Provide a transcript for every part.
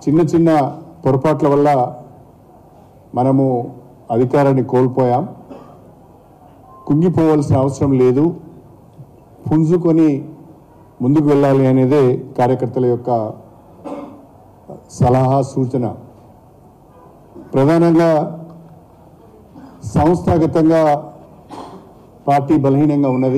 చిన్న చిన్న పొరపాట్ల వల్ల మనము అధికారాన్ని కోల్పోయాం. కుంగిపోవాల్సిన అవసరం లేదు, పుంజుకొని ముందుకు వెళ్ళాలి అనేదే కార్యకర్తల యొక్క సలహా సూచన. ప్రధానంగా సంస్థాగతంగా పార్టీ బలహీనంగా ఉన్నది.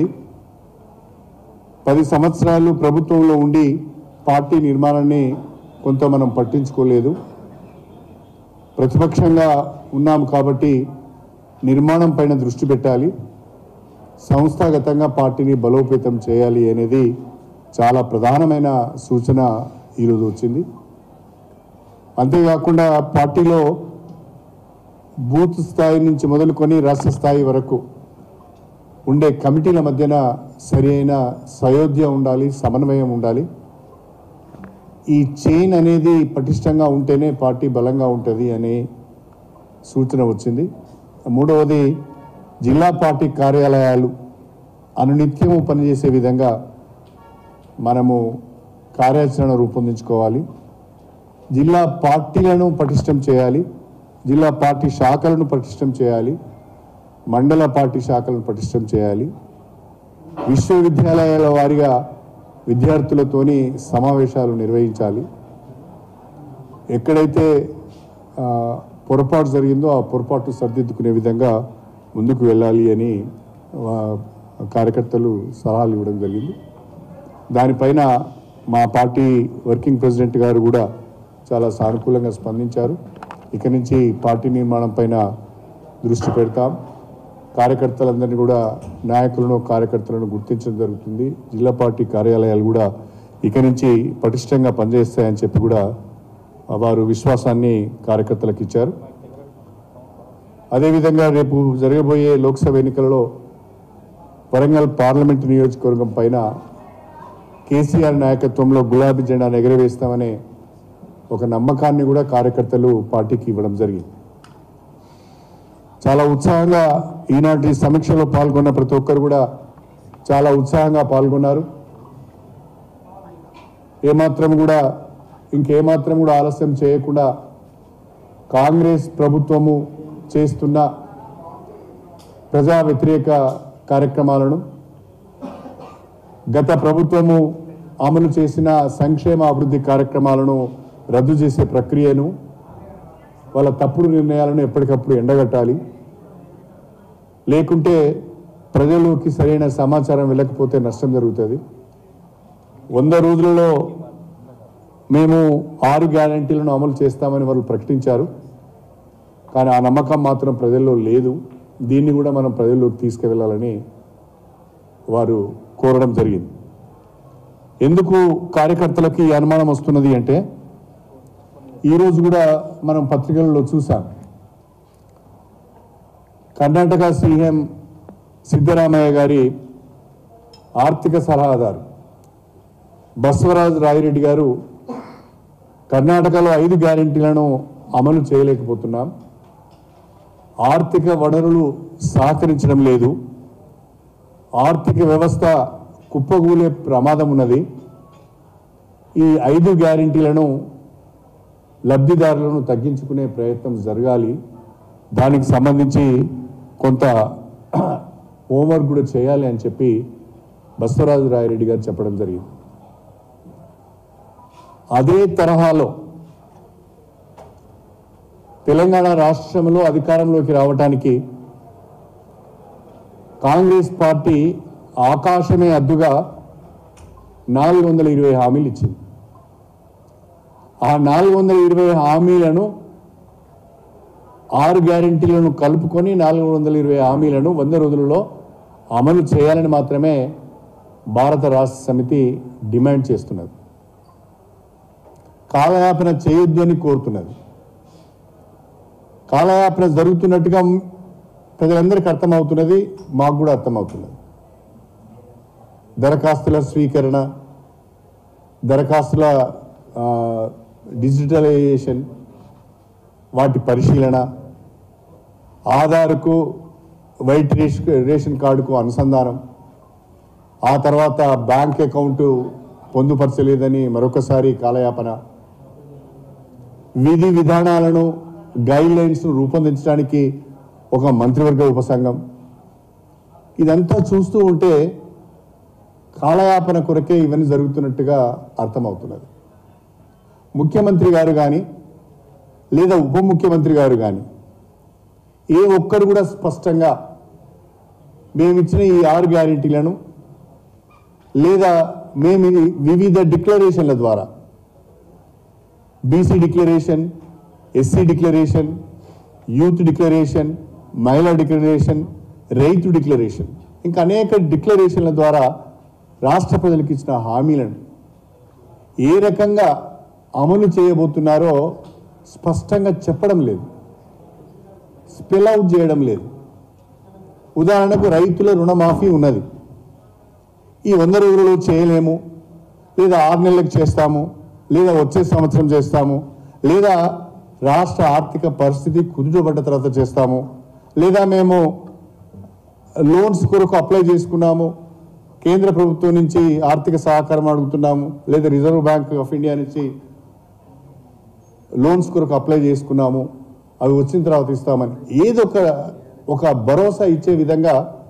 10 సంవత్సరాలు ప్రభుత్వంలో ఉండి పార్టీ నిర్మాణాన్ని కొంత మనం పట్టించుకోలేదు. ప్రతిపక్షంగా ఉన్నాం కాబట్టి నిర్మాణం పైన దృష్టి పెట్టాలి, సంస్థాగతంగా పార్టీని బలోపేతం చేయాలి అనేది చాలా ప్రధానమైన సూచన ఈరోజు వచ్చింది. అంతేకాకుండా పార్టీలో బూత్ స్థాయి నుంచి మొదలుకొని రాష్ట్ర స్థాయి వరకు ఉండే కమిటీల మధ్యన సరి అయిన సయోధ్య ఉండాలి, సమన్వయం ఉండాలి. ఈ చైన్ అనేది పటిష్టంగా ఉంటేనే పార్టీ బలంగా ఉంటుంది అనే సూచన వచ్చింది. మూడవది, జిల్లా పార్టీ కార్యాలయాలు అనునిత్యము పనిచేసే విధంగా మనము కార్యాచరణ రూపొందించుకోవాలి. జిల్లా పార్టీలను పటిష్టం చేయాలి, జిల్లా పార్టీ శాఖలను పటిష్టం చేయాలి, మండల పార్టీ శాఖలను పటిష్టం చేయాలి. విశ్వవిద్యాలయాల వారీగా విద్యార్థులతోని సమావేశాలు నిర్వహించాలి. ఎక్కడైతే పొరపాటు జరిగిందో ఆ పొరపాటు సరిదిద్దుకునే విధంగా ముందుకు వెళ్ళాలి అని కార్యకర్తలు సలహాలు ఇవ్వడం జరిగింది. దానిపైన మా పార్టీ వర్కింగ్ ప్రెసిడెంట్ గారు కూడా చాలా సానుకూలంగా స్పందించారు. ఇక నుంచి పార్టీ నిర్మాణం పైన దృష్టి పెడతాం. కార్యకర్తలందరినీ కూడా, నాయకులను కార్యకర్తలను గుర్తించడం జరుగుతుంది. జిల్లా పార్టీ కార్యాలయాలు కూడా ఇక నుంచి పటిష్టంగా పనిచేస్తాయని చెప్పి కూడా వారు విశ్వాసాన్ని కార్యకర్తలకు ఇచ్చారు. అదేవిధంగా రేపు జరగబోయే లోక్సభ ఎన్నికలలో వరంగల్ పార్లమెంటు నియోజకవర్గం పైన కేసీఆర్ నాయకత్వంలో గులాబీ జెండాను ఎగరవేస్తామనే ఒక నమ్మకాన్ని కూడా కార్యకర్తలు పార్టీకి ఇవ్వడం జరిగింది. చాలా ఉత్సాహంగా ఈనాటి సమీక్షలో పాల్గొన్న ప్రతి ఒక్కరు కూడా చాలా ఉత్సాహంగా పాల్గొన్నారు. ఇంకేమాత్రం కూడా ఆలస్యం చేయకుండా కాంగ్రెస్ ప్రభుత్వము చేస్తున్న ప్రజా వ్యతిరేక కార్యక్రమాలను, గత ప్రభుత్వము అమలు చేసిన సంక్షేమ అభివృద్ధి కార్యక్రమాలను రద్దు చేసే ప్రక్రియను, వాళ్ళ తప్పుడు నిర్ణయాలను ఎప్పటికప్పుడు ఎండగట్టాలి. లేకుంటే ప్రజలకి సరైన సమాచారం వెళ్ళకపోతే నష్టం జరుగుతుంది. 100 రోజులలో మేము 6 గ్యారంటీలను అమలు చేస్తామని వాళ్ళు ప్రకటించారు. కానీ ఆ నమ్మకం మాత్రం ప్రజల్లో లేదు. దీన్ని కూడా మనం ప్రజల్లోకి తీసుకువెళ్ళాలని వారు కోరడం జరిగింది. ఎందుకు కార్యకర్తలకి ఈ అనుమానం వస్తున్నది అంటే, ఈరోజు కూడా మనం పత్రికలలో చూసాం. కర్ణాటక సీఎం సిద్ధరామయ్య గారి ఆర్థిక సలహాదారు బసవరాజ్ రాయిరెడ్డి గారు కర్ణాటకలో 5 గ్యారెంటీలను అమలు చేయలేకపోతున్నాం, ఆర్థిక వనరులు సహకరించడం లేదు, ఆర్థిక వ్యవస్థ కుప్పగూలే ప్రమాదం ఉన్నది, ఈ 5 గ్యారెంటీలను లబ్ధిదారులను తగ్గించుకునే ప్రయత్నం జరగాలి, దానికి సంబంధించి కొంత హోంవర్క్ కూడా చేయాలి అని చెప్పి బసవరాజు రాయిరెడ్డి గారు చెప్పడం జరిగింది. అదే తరహాలో తెలంగాణ రాష్ట్రంలో అధికారంలోకి రావడానికి కాంగ్రెస్ పార్టీ ఆకాశమే అద్దుగా 420 హామీలు ఇచ్చింది. ఆ 420 హామీలను 6 గ్యారెంటీలను కలుపుకొని 420 హామీలను 100 రోజులలో అమలు చేయాలని మాత్రమే భారత రాష్ట్ర సమితి డిమాండ్ చేస్తున్నది. కాలయాపన చేయొద్దు అని కోరుతున్నది. కాలయాపన జరుగుతున్నట్టుగా ప్రజలందరికీ అర్థమవుతున్నది, మాకు కూడా అర్థమవుతున్నది. దరఖాస్తుల స్వీకరణ, దరఖాస్తుల డిజిటలైజేషన్, వాటి పరిశీలన, ఆధార్కు వైట్ రేషన్ కార్డుకు అనుసంధానం, ఆ తర్వాత బ్యాంక్ అకౌంటు పొందుపరచలేదని మరొకసారి కాలయాపన, విధి విధానాలను గైడ్లైన్స్ను రూపొందించడానికి ఒక మంత్రివర్గ ఉపసంఘం, ఇదంతా చూస్తూ ఉంటే కాలయాపన కొరకే ఇవన్నీ జరుగుతున్నట్టుగా అర్థమవుతున్నది. ముఖ్యమంత్రి గారు కానీ లేదా ఉప ముఖ్యమంత్రి గారు కానీ ఏ ఒక్కరు కూడా స్పష్టంగా మేమిచ్చిన ఈ 6 గ్యారెంటీలను లేదా మేము వివిధ డిక్లరేషన్ల ద్వారా BC declaration, SC declaration, youth declaration, మహిళా డిక్లరేషన్, రైతు డిక్లరేషన్, ఇంకా అనేక డిక్లరేషన్ల ద్వారా రాష్ట్ర ప్రజలకు ఇచ్చిన హామీలను ఏ రకంగా అమలు చేయబోతున్నారో స్పష్టంగా చెప్పడం లేదు, స్పెల్ అవుట్ చేయడం లేదు. ఉదాహరణకు రైతుల రుణమాఫీ ఉన్నది, ఈ 100 రోజులలో చేయలేము, లేదా 6 నెలలకు చేస్తాము, లేదా వచ్చే సంవత్సరం చేస్తాము, లేదా రాష్ట్ర ఆర్థిక పరిస్థితి కుదుటపడ్డ తర్వాత చేస్తాము, లేదా మేము లోన్స్ కొరకు అప్లై చేసుకున్నాము, కేంద్ర ప్రభుత్వం నుంచి ఆర్థిక సహకారం అడుగుతున్నాము, లేదా రిజర్వ్ బ్యాంక్ ఆఫ్ ఇండియా నుంచి లోన్స్ కొరకు అప్లై చేసుకున్నాము, అవి వచ్చిన తర్వాత ఇస్తామని ఏదో ఒక భరోసా ఇచ్చే విధంగా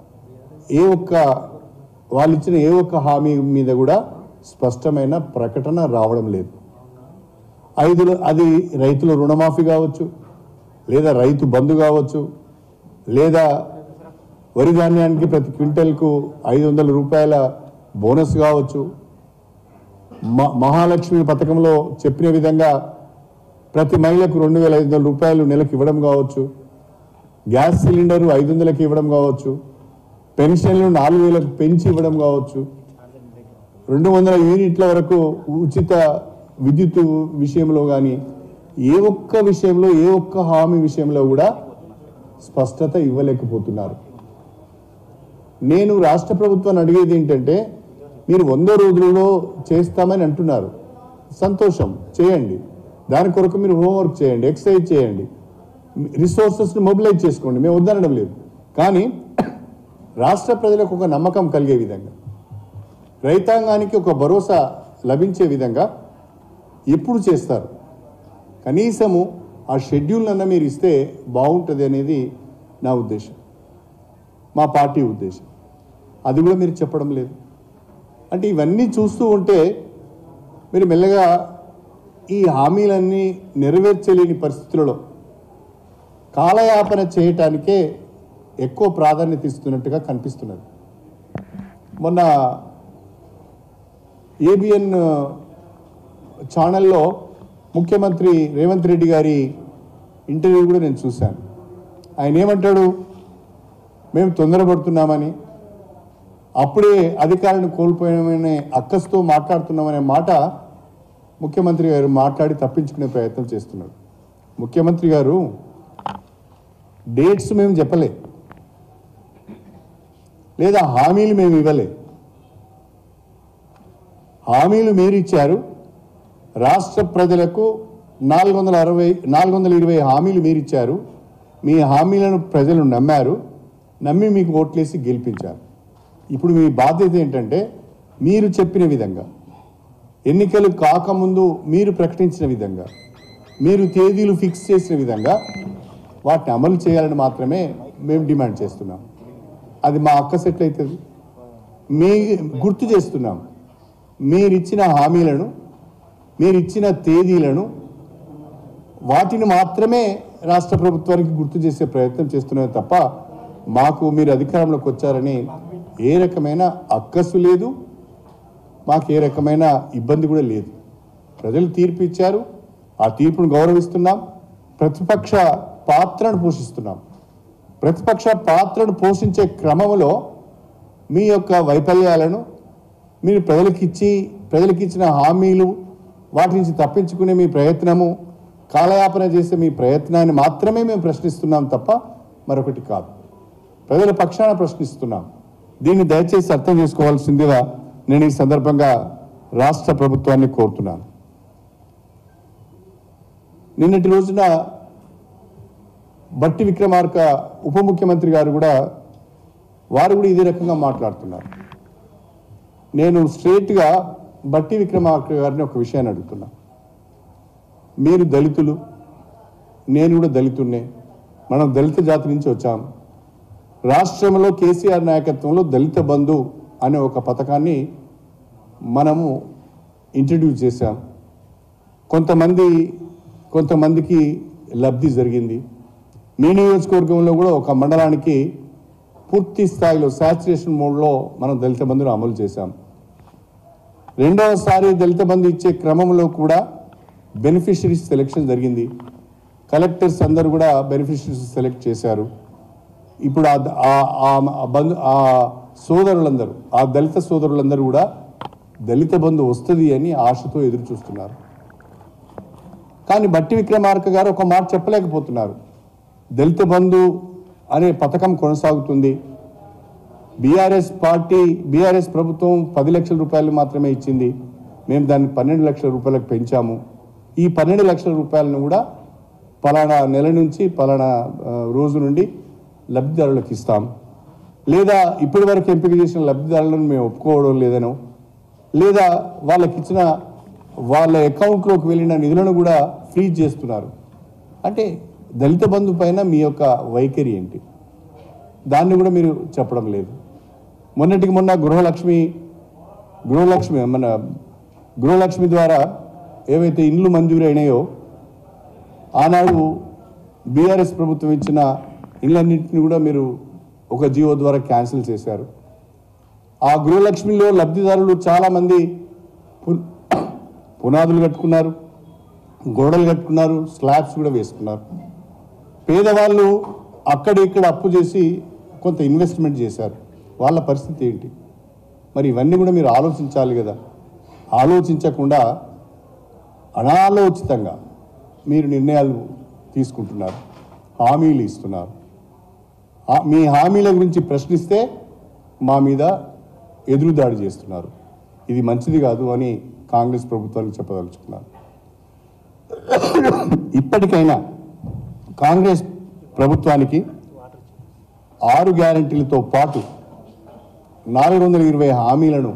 వాళ్ళు ఇచ్చిన ఏ ఒక్క హామీ మీద కూడా స్పష్టమైన ప్రకటన రావడం లేదు. అది రైతుల రుణమాఫీ కావచ్చు, లేదా రైతు బంధు కావచ్చు, లేదా వరి ధాన్యానికి ప్రతి క్వింటల్కు 500 రూపాయల బోనస్ కావచ్చు, మహాలక్ష్మి పథకంలో చెప్పిన విధంగా ప్రతి మహిళకు 2500 రూపాయలు నెలకు ఇవ్వడం కావచ్చు, గ్యాస్ సిలిండరు 500కి ఇవ్వడం కావచ్చు, పెన్షన్లు 4000కు పెంచి ఇవ్వడం కావచ్చు, 200 యూనిట్ల వరకు ఉచిత విద్యుత్ విషయంలో కానీ ఏ ఒక్క విషయంలో ఏ ఒక్క హామీ విషయంలో కూడా స్పష్టత ఇవ్వలేకపోతున్నారు. నేను రాష్ట్ర ప్రభుత్వాన్ని అడిగేది ఏంటంటే, మీరు 100 రోజులలో చేస్తామని అంటున్నారు, సంతోషం, చేయండి. దాని కొరకు మీరు హోంవర్క్ చేయండి, ఎక్సర్సైజ్ చేయండి, రిసోర్సెస్ని మొబిలైజ్ చేసుకోండి, మేము వద్దనడం లేదు. కానీ రాష్ట్ర ప్రజలకు ఒక నమ్మకం కలిగే విధంగా, రైతాంగానికి ఒక భరోసా లభించే విధంగా ఎప్పుడు చేస్తారు? కనీసము ఆ షెడ్యూల్ అన్న మీరు ఇస్తే బాగుంటుంది అనేది నా ఉద్దేశం, మా పార్టీ ఉద్దేశం. అది కూడా మీరు చెప్పడం లేదు. అంటే ఇవన్నీ చూస్తూ ఉంటే మీరు మెల్లగా ఈ హామీలన్నీ నెరవేర్చలేని పరిస్థితులలో కాలయాపన చేయటానికే ఎక్కువ ప్రాధాన్యత ఇస్తున్నట్టుగా కనిపిస్తున్నది. మొన్న ఏబిఎన్ ఛానల్లో ముఖ్యమంత్రి రేవంత్ రెడ్డి గారి ఇంటర్వ్యూ కూడా నేను చూశాను. ఆయన ఏమంటాడు, మేము తొందరపడుతున్నామని, అప్పుడే అధికారాన్ని కోల్పోయామనే అక్కస్తో మాట్లాడుతున్నామనే మాట ముఖ్యమంత్రి గారు మాట్లాడి తప్పించుకునే ప్రయత్నం చేస్తున్నారు. ముఖ్యమంత్రి గారు డేట్స్ మేము చెప్పలే, లేదా హామీలు మేము ఇవ్వలే. హామీలు మీరు ఇచ్చారు, రాష్ట్ర ప్రజలకు 420 హామీలు మీరు ఇచ్చారు. మీ హామీలను ప్రజలు నమ్మారు, నమ్మి మీకు ఓట్లేసి గెలిపించారు. ఇప్పుడు మీ బాధ్యత ఏంటంటే, మీరు చెప్పిన విధంగా, ఎన్నికలు కాకముందు మీరు ప్రకటించిన విధంగా, మీరు తేదీలు ఫిక్స్ చేసిన విధంగా వాటిని అమలు చేయాలని మాత్రమే మేము డిమాండ్ చేస్తున్నాం. అది మా అక్క సెట్ అవుతుంది. గుర్తు చేస్తున్నాం, మీరిచ్చిన హామీలను, మీరిచ్చిన తేదీలను, వాటిని మాత్రమే రాష్ట్ర ప్రభుత్వానికి గుర్తు చేసే ప్రయత్నం చేస్తున్నాం తప్ప మాకు మీరు అధికారంలోకి వచ్చారని ఏ రకమైన అక్కసు లేదు, మాకు ఏ రకమైన ఇబ్బంది కూడా లేదు. ప్రజలు తీర్పు ఇచ్చారు, ఆ తీర్పును గౌరవిస్తున్నాం, ప్రతిపక్ష పాత్రను పోషిస్తున్నాం. ప్రతిపక్ష పాత్రను పోషించే క్రమంలో మీ యొక్క వైఫల్యాలను, మీరు ప్రజలకు ఇచ్చిన హామీలు, వాటి నుంచి తప్పించుకునే మీ ప్రయత్నము, కాలయాపన చేసే మీ ప్రయత్నాన్ని మాత్రమే మేము ప్రశ్నిస్తున్నాం తప్ప మరొకటి కాదు. ప్రజల పక్షాన ప్రశ్నిస్తున్నాం. దీన్ని దయచేసి అర్థం చేసుకోవాల్సిందిగా నేను ఈ సందర్భంగా రాష్ట్ర ప్రభుత్వాన్ని కోరుతున్నాను. నిన్నటి రోజున బట్టి విక్రమార్క ఉప ముఖ్యమంత్రి గారు కూడా ఇదే రకంగా మాట్లాడుతున్నారు. నేను స్ట్రేట్గా బట్టి విక్రమార్క గారిని ఒక విషయాన్ని అడుగుతున్నా. మీరు దళితులు, నేను కూడా దళితున్నే, మనం దళిత జాతి నుంచి వచ్చాం. రాష్ట్రంలో కేసీఆర్ నాయకత్వంలో దళిత బంధు అనే ఒక పథకాన్ని మనము ఇంట్రడ్యూస్ చేశాం. కొంతమందికి లబ్ధి జరిగింది. మీ నియోజకవర్గంలో కూడా ఒక మండలానికి పూర్తి స్థాయిలో శాచురేషన్ మోడ్లో మనం దళిత బంధును అమలు చేశాం. రెండవసారి దళిత బంధు ఇచ్చే క్రమంలో కూడా బెనిఫిషరీస్ సెలెక్షన్ జరిగింది. కలెక్టర్స్ అందరూ కూడా బెనిఫిషరీస్ సెలెక్ట్ చేశారు. ఇప్పుడు ఆ సోదరులందరూ, ఆ దళిత సోదరులందరూ కూడా దళిత బంధు వస్తుంది అని ఆశతో ఎదురు చూస్తున్నారు. కానీ బట్టి విక్రమార్క గారు ఒక మాట చెప్పలేకపోతున్నారు. దళిత బంధు అనే పథకం కొనసాగుతుంది. బీఆర్ఎస్ ప్రభుత్వం 10 లక్షల రూపాయలు మాత్రమే ఇచ్చింది. మేము దాన్ని 12 లక్షల రూపాయలకు పెంచాము. ఈ 12 లక్షల రూపాయలను కూడా పలానా నెల నుంచి పలానా రోజు నుండి లబ్ధిదారులకు ఇస్తాం, లేదా ఇప్పటి వరకు ఎంపిక చేసిన లబ్ధిదారులను మేము ఒప్పుకోవడం లేదనో, లేదా వాళ్ళకిచ్చిన వాళ్ళ అకౌంట్లోకి వెళ్ళిన నిధులను కూడా ఫ్రీజ్ చేస్తున్నారు. అంటే దళిత బంధు పైన మీ యొక్క వైఖరి ఏంటి? దాన్ని కూడా మీరు చెప్పడం లేదు. మొన్నటికి మొన్న గృహలక్ష్మి ద్వారా ఏవైతే ఇండ్లు మంజూరు అయినాయో ఆనాడు బీఆర్ఎస్ ప్రభుత్వం ఇచ్చిన ఇళ్ళన్నింటినీ కూడా మీరు ఒక జీవో ద్వారా క్యాన్సిల్ చేశారు. ఆ గృహలక్ష్మిలో లబ్ధిదారులు చాలామంది పునాదులు కట్టుకున్నారు, గోడలు కట్టుకున్నారు, స్లాబ్స్ కూడా వేసుకున్నారు. పేదవాళ్ళు అక్కడిక్కడ అప్పు చేసి కొంత ఇన్వెస్ట్మెంట్ చేశారు. వాళ్ళ పరిస్థితి ఏంటి? మరి ఇవన్నీ కూడా మీరు ఆలోచించాలి కదా. ఆలోచించకుండా అనాలోచితంగా మీరు నిర్ణయాలు తీసుకుంటున్నారు, హామీలు ఇస్తున్నారు. మీ హామీల గురించి ప్రశ్నిస్తే మా మీద ఎదురుదాడి చేస్తున్నారు. ఇది మంచిది కాదు అని కాంగ్రెస్ ప్రభుత్వానికి చెప్పదలుచుకున్నారు. ఇప్పటికైనా కాంగ్రెస్ ప్రభుత్వానికి 6 గ్యారెంటీలతో పాటు 420 హామీలను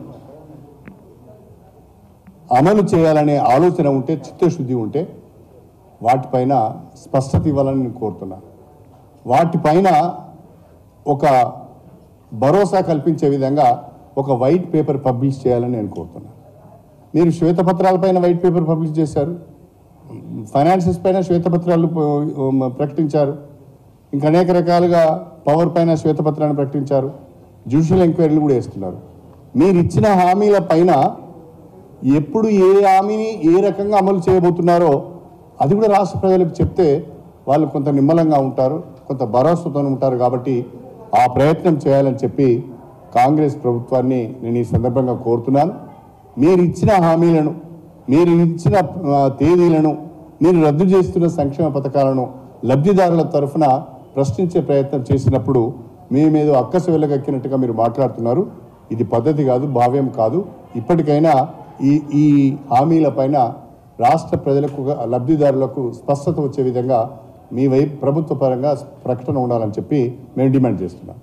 అమలు చేయాలనే ఆలోచన ఉంటే, చిత్తశుద్ధి ఉంటే వాటిపైన స్పష్టత ఇవ్వాలని నేను కోరుతున్నాను. వాటిపైన ఒక భరోసా కల్పించే విధంగా ఒక వైట్ పేపర్ పబ్లిష్ చేయాలని నేను కోరుతున్నాను. మీరు శ్వేతపత్రాలపైన వైట్ పేపర్ పబ్లిష్ చేశారు, ఫైనాన్సెస్ పైన శ్వేతపత్రాలు ప్రకటించారు, ఇంకా అనేక రకాలుగా పవర్ పైన శ్వేతపత్రాన్ని ప్రకటించారు, జ్యుడిషియల్ ఎంక్వైరీలు కూడా వేస్తున్నారు. మీరు ఇచ్చిన హామీల పైన ఎప్పుడు ఏ హామీని ఏ రకంగా అమలు చేయబోతున్నారో అది కూడా రాష్ట్ర ప్రజలకు చెప్తే వాళ్ళు కొంత నిమ్మలంగా ఉంటారు, కొంత భరోసాతో ఉంటారు. కాబట్టి ఆ ప్రయత్నం చేయాలని చెప్పి కాంగ్రెస్ ప్రభుత్వాన్ని నేను ఈ సందర్భంగా కోరుతున్నాను. మీరు ఇచ్చిన హామీలను, మీరు ఇచ్చిన తేదీలను, మీరు రద్దు చేస్తున్న సంక్షేమ పథకాలను లబ్ధిదారుల తరఫున ప్రశ్నించే ప్రయత్నం చేసినప్పుడు మేమేదో అక్కసు వెళ్ళగక్కినట్టుగా మీరు మాట్లాడుతున్నారు. ఇది పద్ధతి కాదు, భావ్యం కాదు. ఇప్పటికైనా ఈ హామీలపైన రాష్ట్ర ప్రజలకు, లబ్ధిదారులకు స్పష్టత వచ్చే విధంగా మీ వైపు ప్రభుత్వ పరంగా ప్రకటన ఉండాలని చెప్పి మేము డిమాండ్ చేస్తున్నాం.